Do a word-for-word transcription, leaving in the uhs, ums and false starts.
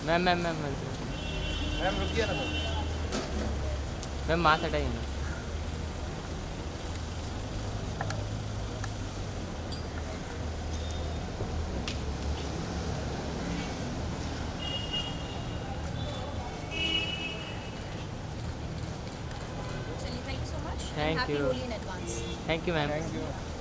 Ma'am ma'am ma'am ma'am रुकिए ना ma'am. Ma'am mask हटाइए ना। Chali, thank you so much. And Thank happy you. Holi in advance. Thank you, ma'am. Thank you.